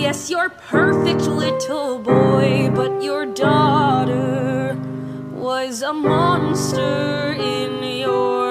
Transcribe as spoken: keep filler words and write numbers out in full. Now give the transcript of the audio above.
Yes, you're perfect little boy, but your daughter was a monster in your